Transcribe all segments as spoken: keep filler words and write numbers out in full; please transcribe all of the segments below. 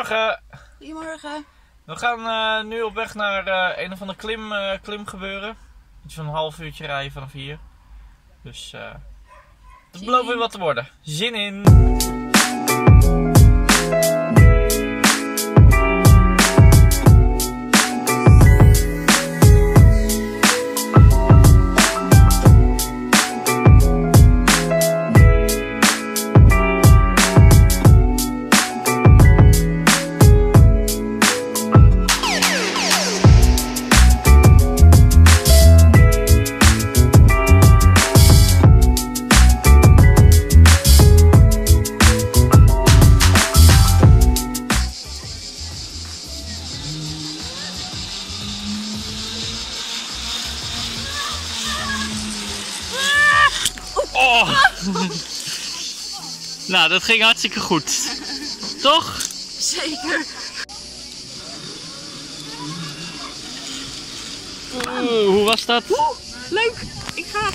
Goedemorgen. Goedemorgen. We gaan uh, nu op weg naar uh, een of ander klim, uh, klimgebeuren. Iets van een half uurtje rijden vanaf hier. Dus uh, het belooft weer wat te worden. Zin in! Oh. Nou, dat ging hartstikke goed. Toch? Zeker. Oeh, hoe was dat? Oeh, leuk. Ik ga.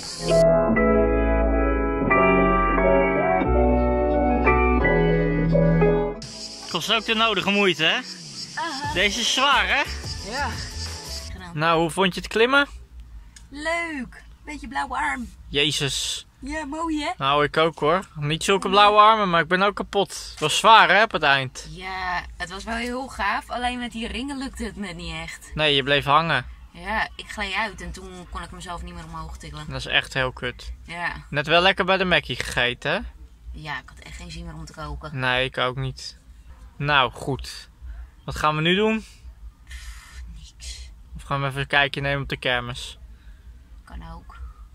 Kost ook de nodige moeite, hè? Uh-huh. Deze is zwaar, hè? Ja. Nou, hoe vond je het klimmen? Leuk. Beetje blauwe arm. Jezus. Ja, mooi hè? Nou, ik ook hoor. Niet zulke blauwe armen, maar ik ben ook kapot. Het was zwaar hè, op het eind. Ja, het was wel heel gaaf. Alleen met die ringen lukte het me niet echt. Nee, je bleef hangen. Ja, ik gleed uit en toen kon ik mezelf niet meer omhoog tillen. Dat is echt heel kut. Ja. Net wel lekker bij de Mackie gegeten, hè? Ja, ik had echt geen zin meer om te koken. Nee, ik ook niet. Nou, goed. Wat gaan we nu doen? Niks. Of gaan we even een kijkje nemen op de kermis? Kan ook.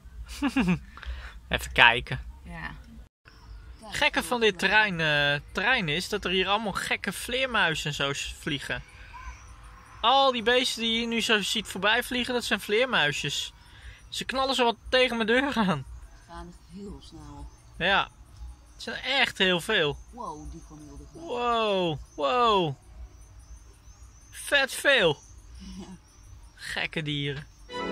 Even kijken. Ja. Gekke van dit terrein, uh, terrein is dat er hier allemaal gekke vleermuizen en zo vliegen. Al die beesten die je nu zo ziet voorbij vliegen, dat zijn vleermuisjes. Ze knallen zo wat tegen mijn deur aan. Gaan heel snel. Ja, het zijn echt heel veel. Wow, die kwam heel dichtbij. Wow, wow. Vet veel. Ja. Gekke dieren.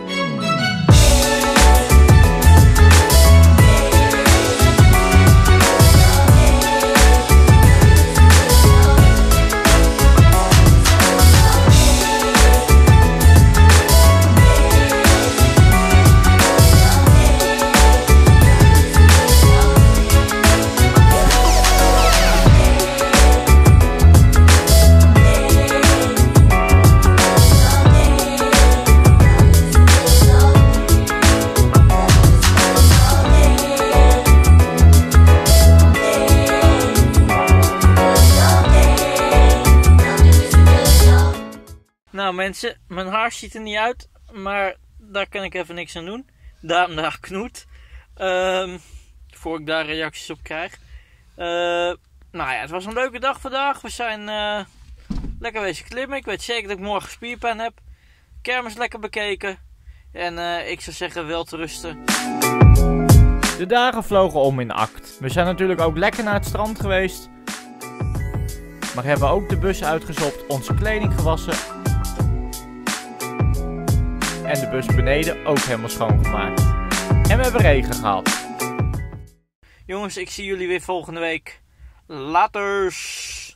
Nou mensen, mijn haar ziet er niet uit, maar daar kan ik even niks aan doen. Daarom daar knoet. Um, voor ik daar reacties op krijg. Uh, nou ja, het was een leuke dag vandaag. We zijn uh, lekker wezen klimmen. Ik weet zeker dat ik morgen spierpijn heb. Kermis lekker bekeken. En uh, ik zou zeggen, wel te rusten. De dagen vlogen om in acht. We zijn natuurlijk ook lekker naar het strand geweest. Maar hebben ook de bus uitgezopt, onze kleding gewassen. En de bus beneden ook helemaal schoongemaakt. En we hebben regen gehad. Jongens, ik zie jullie weer volgende week. Laters!